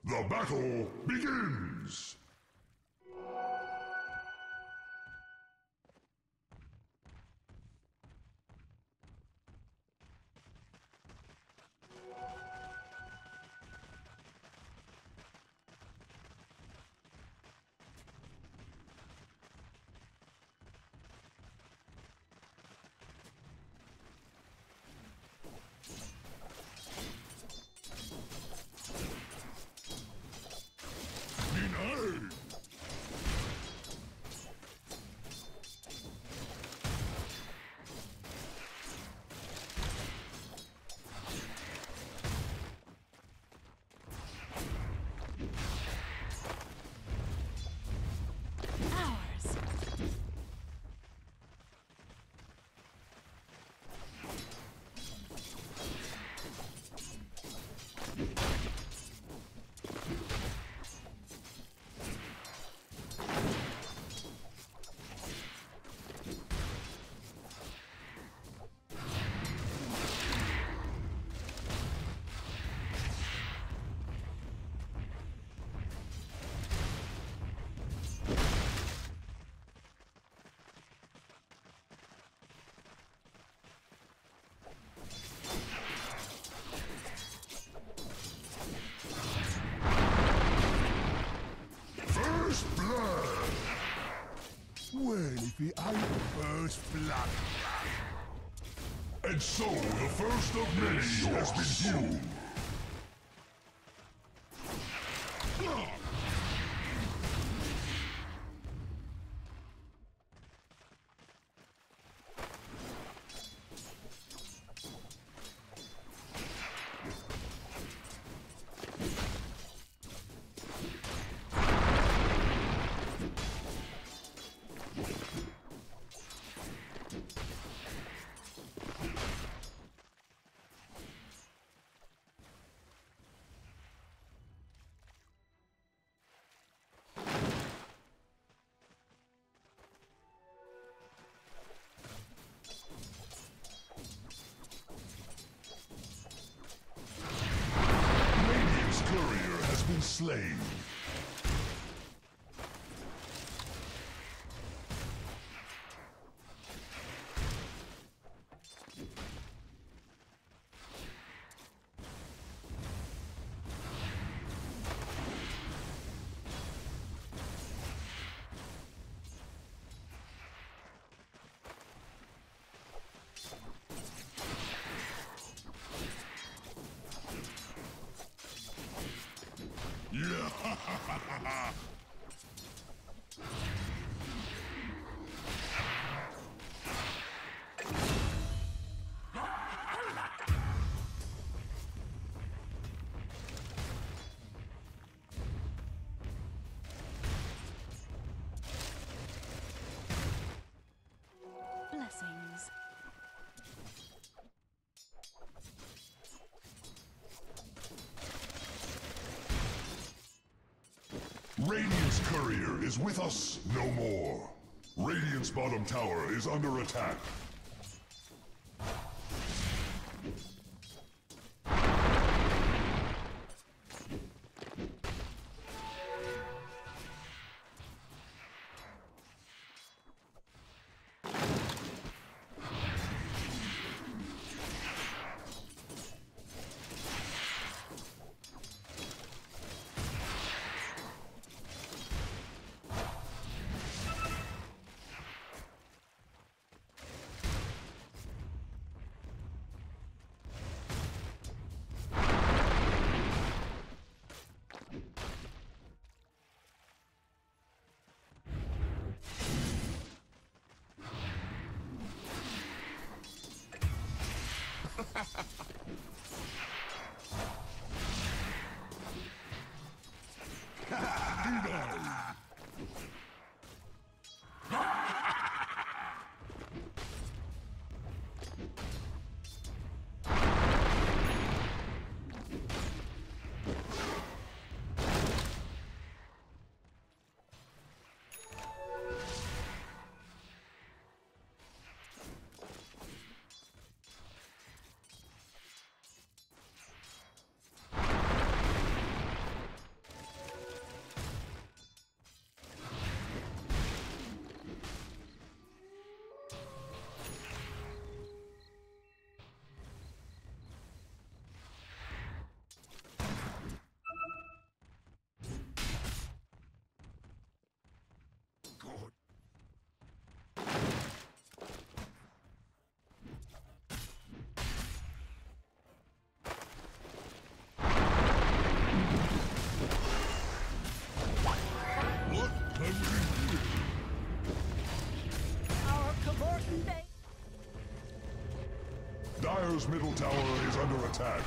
The battle begins! Well, if we are first blood. And so, the first of many has been hewn. Slain. Blessings. Radiant's courier is with us no more. Radiant's bottom tower is under attack. Dire's middle tower is under attack.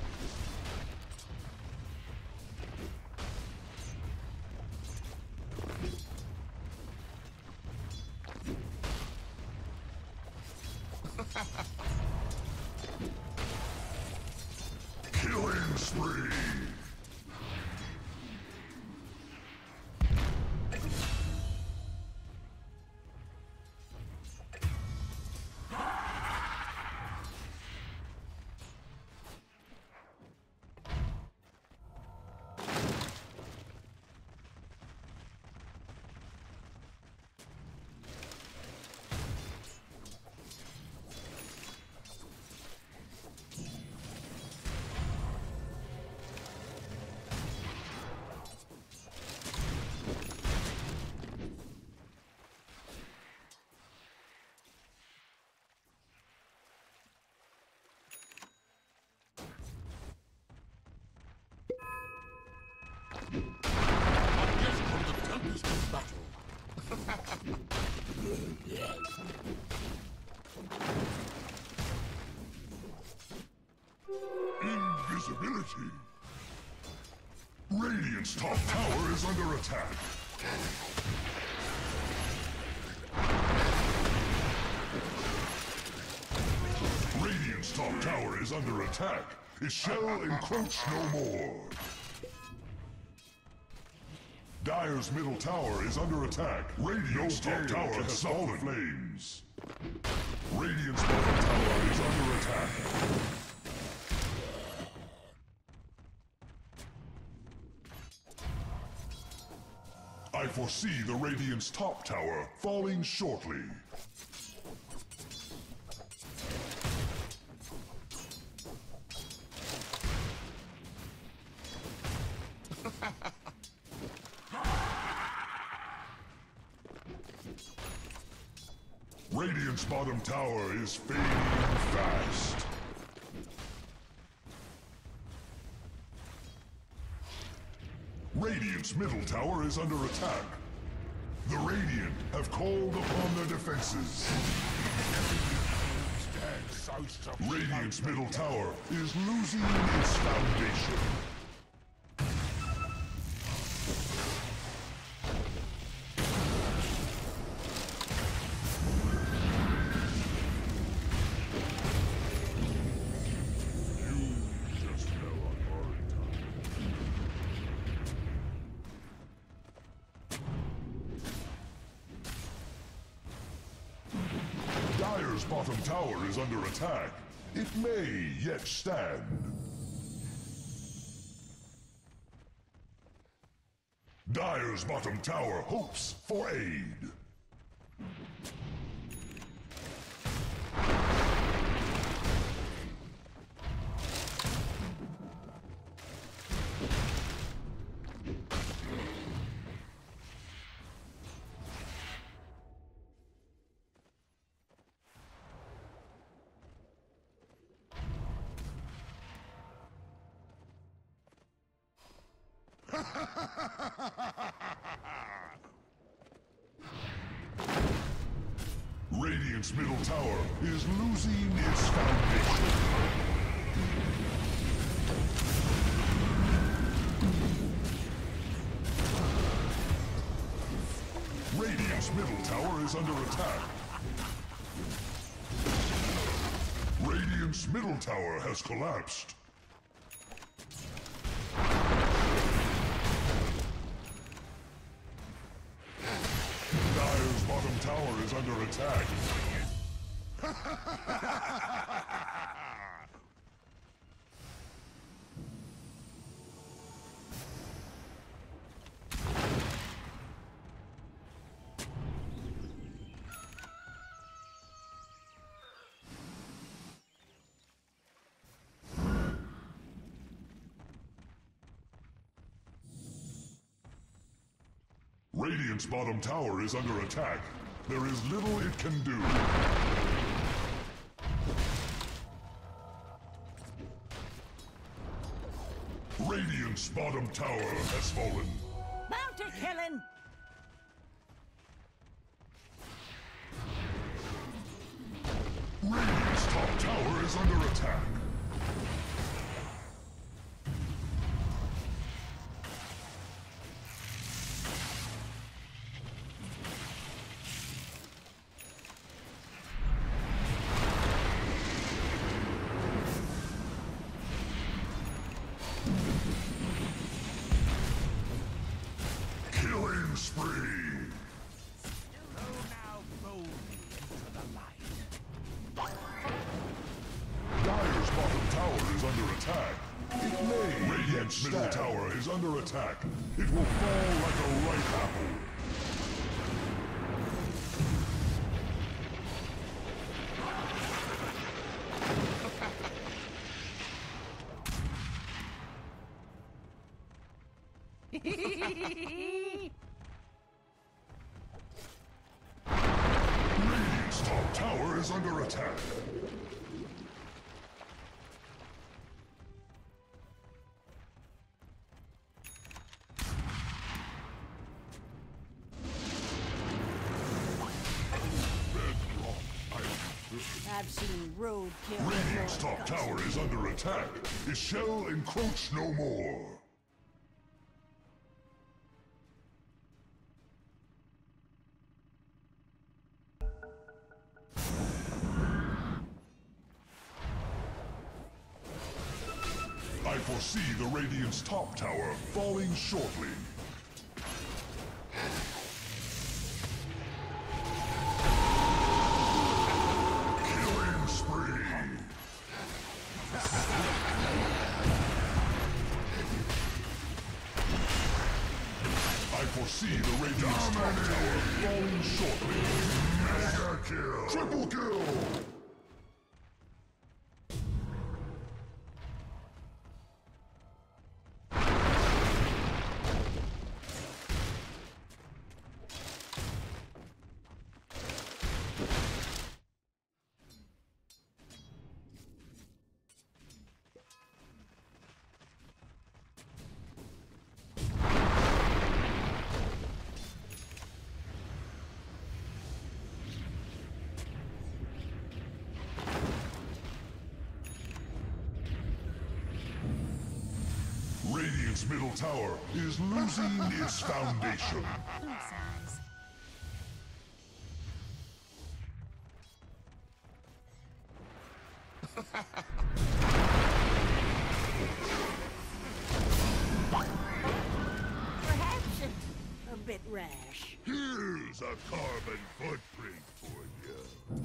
Killing spree! Invisibility. Radiant's top tower is under attack. Radiant's top tower is under attack. It shall encroach no more. Dire's middle tower is under attack. Radiant's top tower has fallen. Flames. Radiant's bottom tower is under attack. I foresee the Radiant's top tower falling shortly. Radiant's bottom tower is fading fast. Radiant's middle tower is under attack. The Radiant have called upon their defenses. Radiant's middle tower is losing its foundation. Dire's bottom tower is under attack. It may yet stand. Dire's bottom tower hopes for aid. Radiant's middle tower is losing its foundation. Radiant's middle tower is under attack. Radiant's middle tower has collapsed. Dire's bottom tower is under attack. Radiant's bottom tower is under attack. There is little it can do. Radiant's bottom tower has fallen. Bounty killing! Radiant's top tower is is under attack. Killing spree. Dire's bottom tower is under attack. It may. Radiant's middle tower is under attack. It will fall like a ripe apple. Radiant's top tower is under attack. I've seen roadkill. Radiant's top tower is under attack. It shall encroach no more. I foresee the Radiant's top tower falling shortly. Killing spree. I foresee the Radiant's top tower falling shortly. Mega kill. Triple kill. Radiant's middle tower is losing its foundation. Perhaps a bit rash. Here's a carbon footprint for you.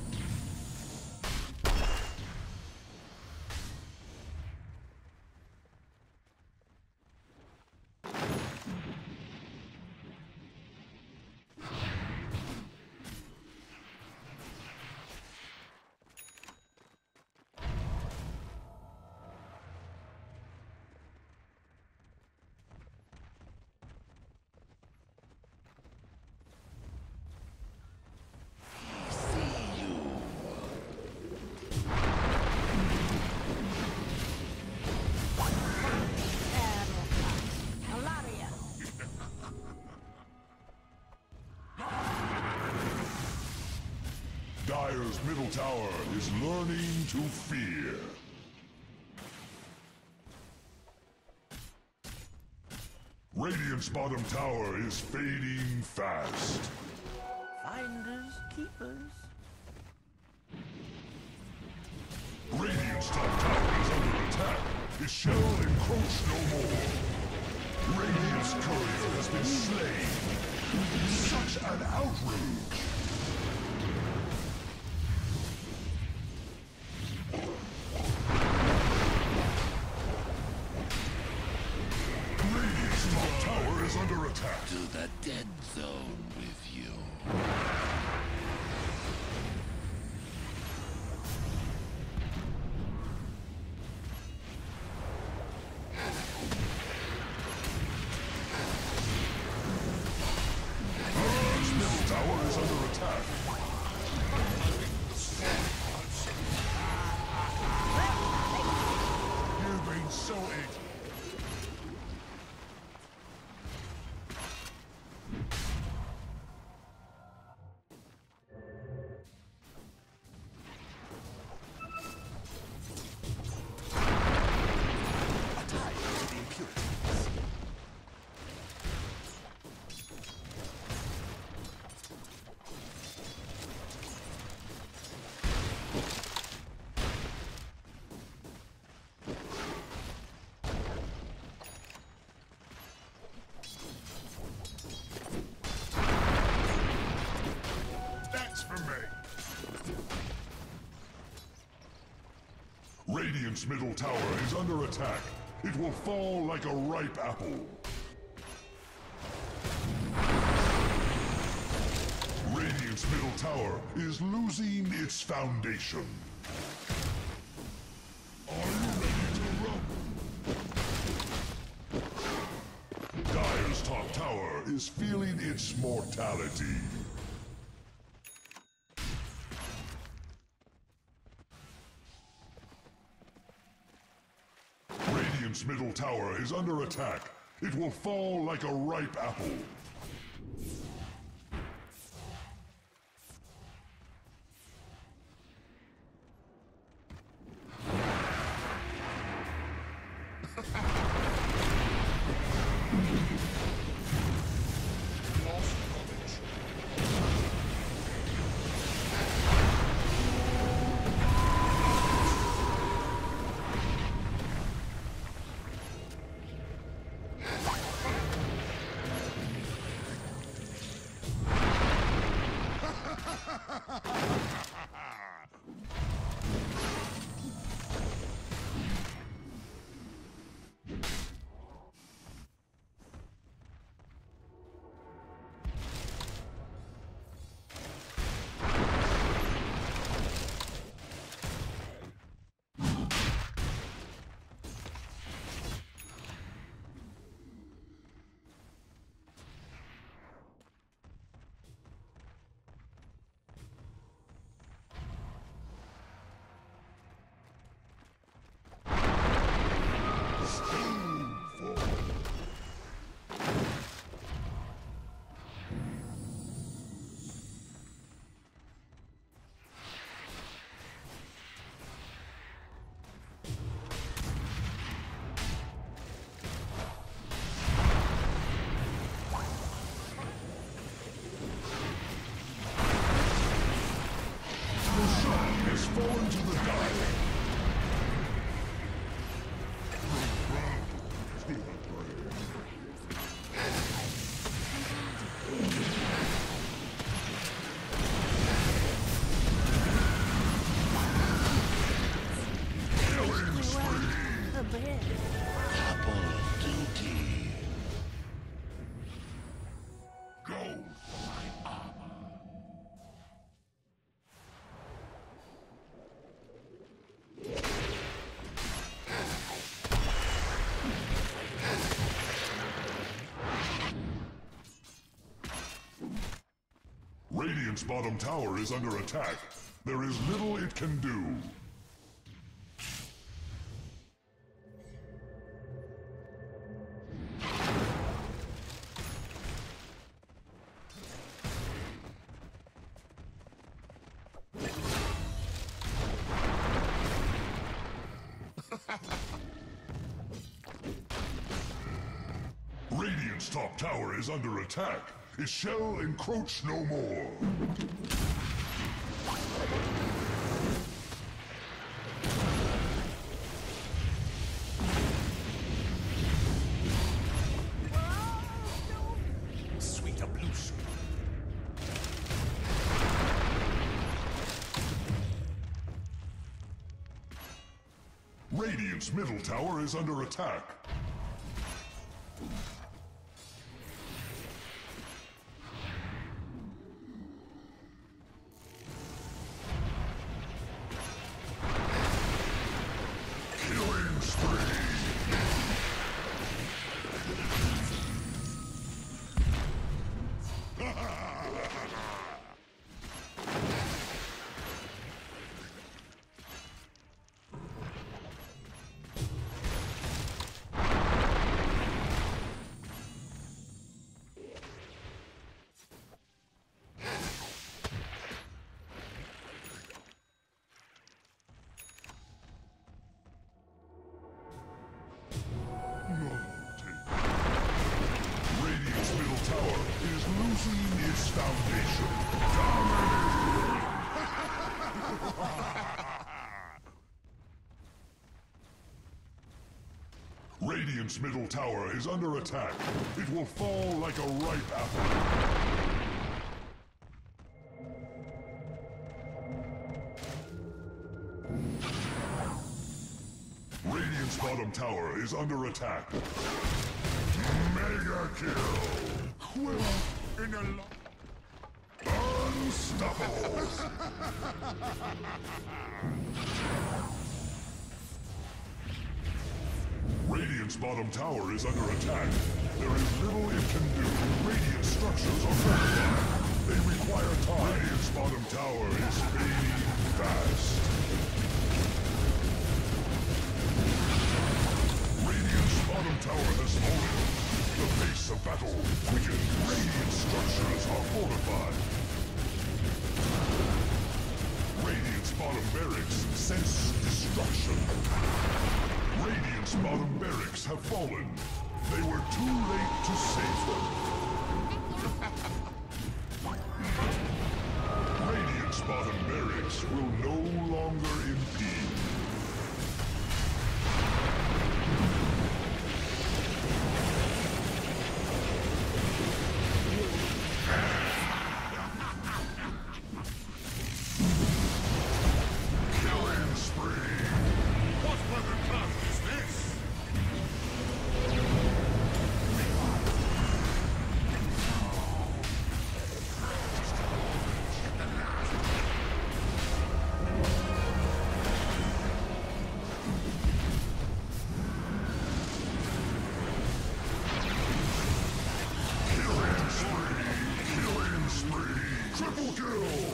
A lot of you. Dire's middle tower is learning to fear. Radiant's bottom tower is fading fast. Finders, keepers. Radiant's top tower is under attack. It shall encroach no more. Radiant's courier has been slain. Such an outrage! Radiant's top tower is under attack. To the dead zone with you. Dire's middle tower is under attack. Radiant's middle tower is under attack. It will fall like a ripe apple. Radiant's middle tower is losing its foundation. Are you ready to rumble? Dire's top tower is feeling its mortality. Radiant's middle tower is under attack. It will fall like a ripe apple. Roshan has fallen to the dive. Killing spree. A bit. Double duty. Go for my armor. Radiant's bottom tower is under attack. There is little it can do. Radiant's top tower is under attack. It shall encroach no more. Sweet ablution. Radiant's middle tower is under attack. Killing spree. Radiant's middle tower is losing its foundation. Radiant's middle tower is under attack. It will fall like a ripe apple. Radiant's bottom tower is under attack. Mega kill! Quill in a Unstoppable! Radiant's bottom tower is under attack. There is little it can do. Radiant structures are fortified. They require time. Radiant's bottom tower is fading fast. Radiant's bottom tower has fallen. The pace of battle quickens. Radiant structures are fortified. Radiant's bottom barracks sense destruction. Radiant's bottom barracks have fallen. They were too late to save them. Radiant's bottom barracks will no longer impede. Killing spree! What weather club is this? Killing spree! Killing spree! Triple kill!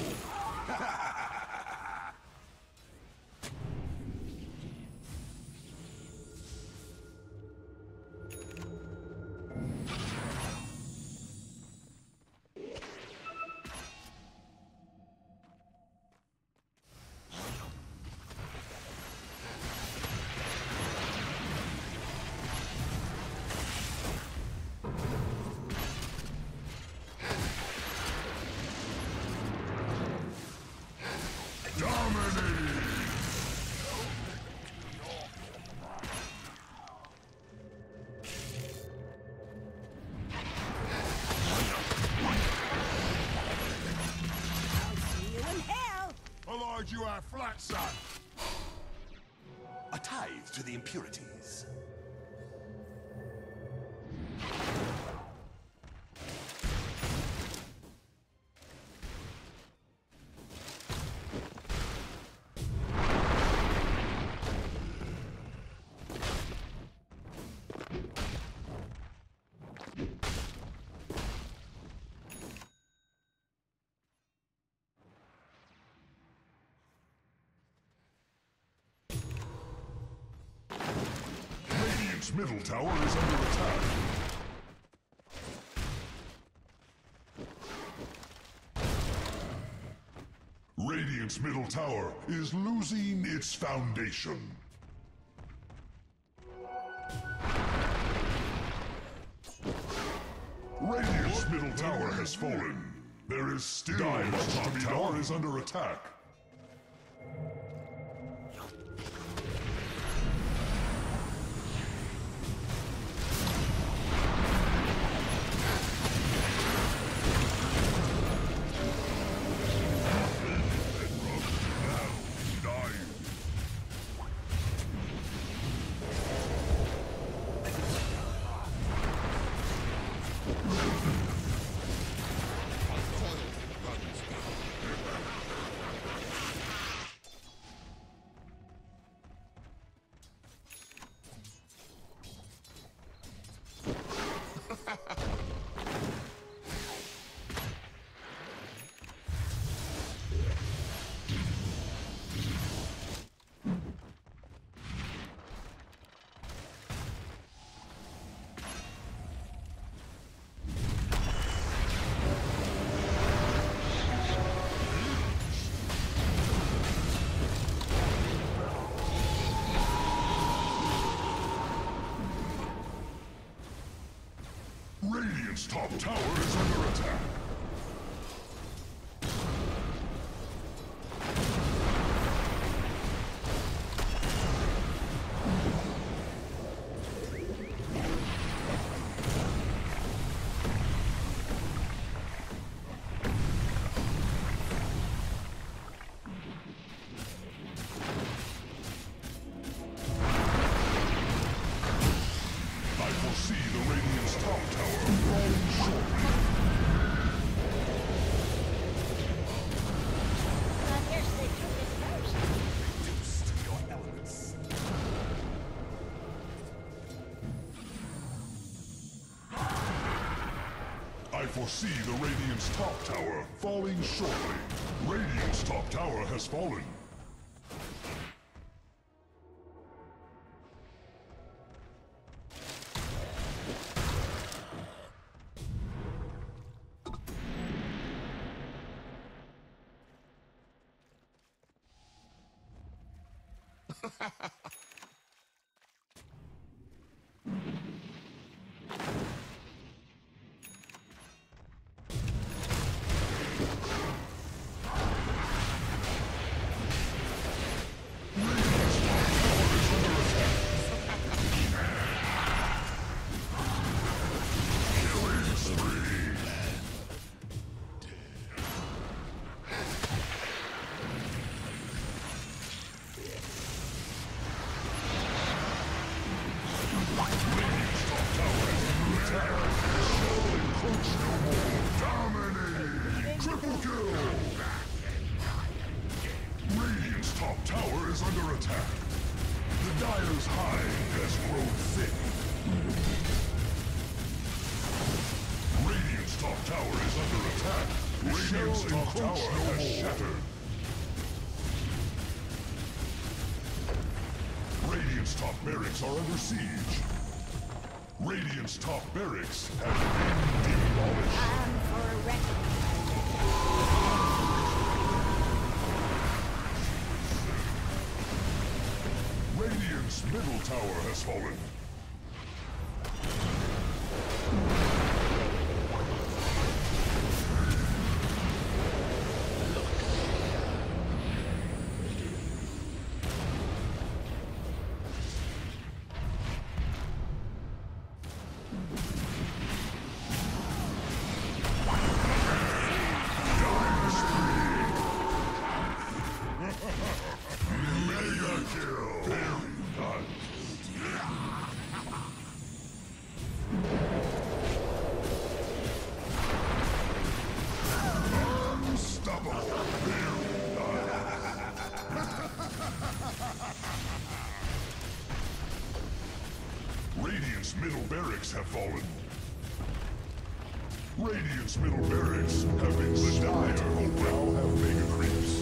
Dominating! See you in hell! Allowed you our flat, son. A tithe to the impurities. Radiant's middle tower is under attack. Radiant's middle tower is losing its foundation. Radiant's middle tower has fallen. There is still Dire's top tower is under attack. Radiant's top tower is under attack. foresee the Radiant's top tower falling shortly. Radiant's top tower has fallen. Radiant's top tower has shattered. Radiant's top barracks are under siege. Radiant's top barracks have been demolished. Time for a reckoning. Radiant's middle tower has fallen. Radiant's middle barracks have fallen. Radiant's middle barracks have been slaughtered. The Dire now have mega creeps.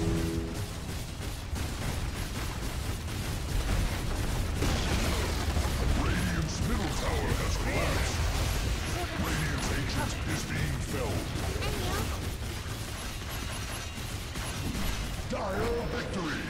Radiant's middle tower has collapsed. Radiant's ancient is being felled. Dire victory!